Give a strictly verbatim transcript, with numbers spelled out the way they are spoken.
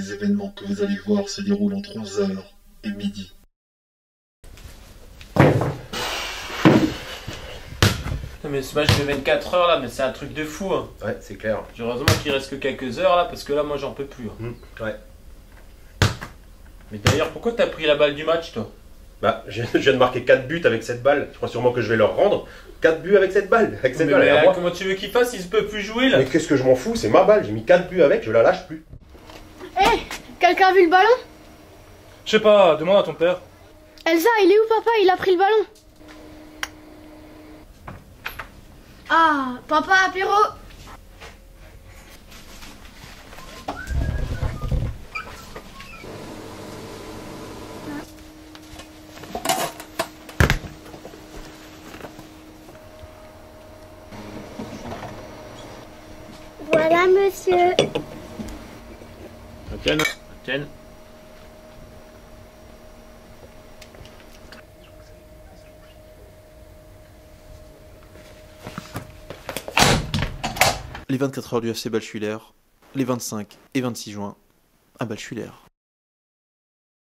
les événements que vous allez voir se déroulent entre onze heures et midi. Non mais ce match de vingt-quatre heures là, mais c'est un truc de fou hein. Ouais, c'est clair. Heureusement qu'il reste que quelques heures là, parce que là moi j'en peux plus. Hein. Mmh, ouais. Mais d'ailleurs, pourquoi t'as pris la balle du match toi? Bah, je viens de marquer quatre buts avec cette balle. Je crois sûrement que je vais leur rendre. quatre buts avec cette balle. Avec cette mais balle. mais, Alors, euh, moi... comment tu veux qu'il fasse? Il se peut plus jouer là. Mais qu'est-ce que je m'en fous? C'est ma balle. J'ai mis quatre buts avec, je la lâche plus. Hé, hey, quelqu'un a vu le ballon? Je sais pas, demande à ton père. Elsa, il est où papa? Il a pris le ballon. Ah, papa, apéro. Voilà, monsieur. Tiens, tiens. Les vingt-quatre heures du F C Ballschüler, les vingt-cinq et vingt-six juin à Ballschüler.